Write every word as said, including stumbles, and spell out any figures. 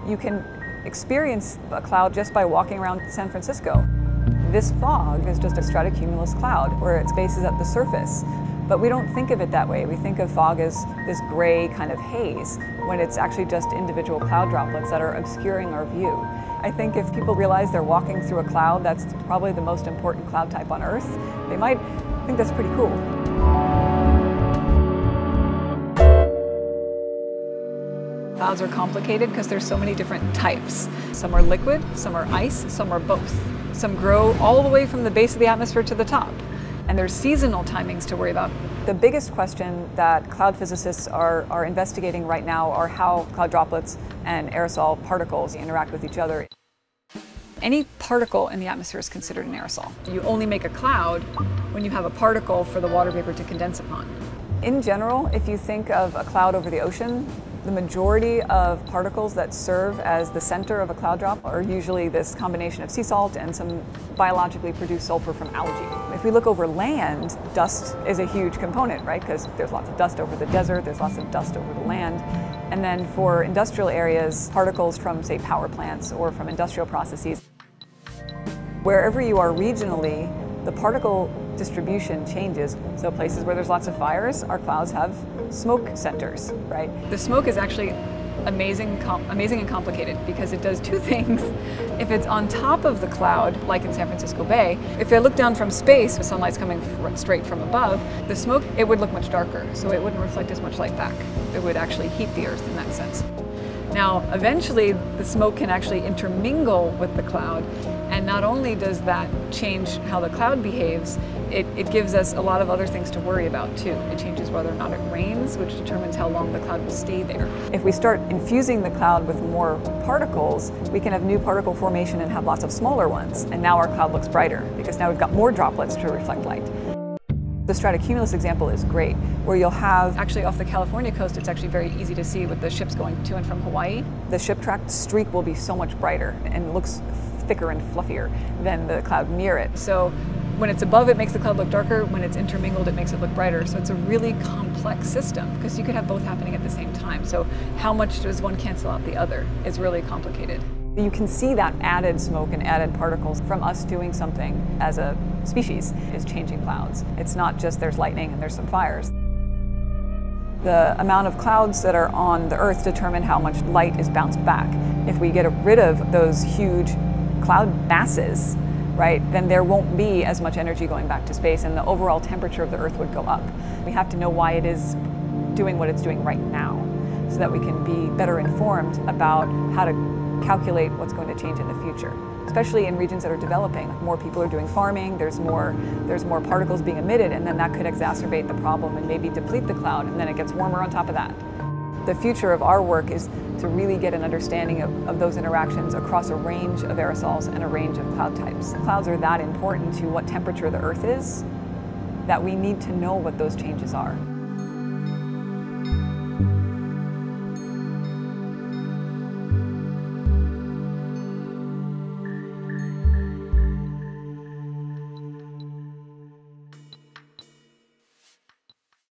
You can experience a cloud just by walking around San Francisco. This fog is just a stratocumulus cloud where its base is at the surface. But we don't think of it that way. We think of fog as this gray kind of haze when it's actually just individual cloud droplets that are obscuring our view. I think if people realize they're walking through a cloud that's probably the most important cloud type on Earth, they might think that's pretty cool. Clouds are complicated because there's so many different types. Some are liquid, some are ice, some are both. Some grow all the way from the base of the atmosphere to the top. And there's seasonal timings to worry about. The biggest question that cloud physicists are, are investigating right now are how cloud droplets and aerosol particles interact with each other. Any particle in the atmosphere is considered an aerosol. You only make a cloud when you have a particle for the water vapor to condense upon. In general, if you think of a cloud over the ocean, the majority of particles that serve as the center of a cloud drop are usually this combination of sea salt and some biologically produced sulfur from algae. If we look over land, dust is a huge component, right? Because there's lots of dust over the desert, there's lots of dust over the land. And then for industrial areas, particles from, say, power plants or from industrial processes. Wherever you are regionally, the particle distribution changes. So places where there's lots of fires, our clouds have smoke centers, right? The smoke is actually amazing, amazing and complicated because it does two things. If it's on top of the cloud, like in San Francisco Bay, if I look down from space, the sunlight's coming straight from above, the smoke, it would look much darker, so it wouldn't reflect as much light back. It would actually heat the Earth in that sense. Now, eventually, the smoke can actually intermingle with the cloud, and not only does that change how the cloud behaves, it, it gives us a lot of other things to worry about too. It changes whether or not it rains, which determines how long the cloud will stay there. If we start infusing the cloud with more particles, we can have new particle formation and have lots of smaller ones, and now our cloud looks brighter because now we've got more droplets to reflect light. The stratocumulus example is great, where you'll have, actually off the California coast, it's actually very easy to see with the ships going to and from Hawaii. The ship track streak will be so much brighter and looks thicker and fluffier than the cloud near it. So when it's above, it makes the cloud look darker. When it's intermingled, it makes it look brighter. So it's a really complex system because you could have both happening at the same time. So how much does one cancel out the other? It's really complicated. You can see that added smoke and added particles from us doing something as a species is changing clouds. It's not just there's lightning and there's some fires. The amount of clouds that are on the Earth determine how much light is bounced back. If we get rid of those huge cloud masses, right, then there won't be as much energy going back to space and the overall temperature of the Earth would go up. We have to know why it is doing what it's doing right now so that we can be better informed about how to calculate what's going to change in the future, especially in regions that are developing. More people are doing farming, there's more, there's more particles being emitted, and then that could exacerbate the problem and maybe deplete the cloud, and then it gets warmer on top of that. The future of our work is to really get an understanding of, of those interactions across a range of aerosols and a range of cloud types. Clouds are that important to what temperature the Earth is that we need to know what those changes are.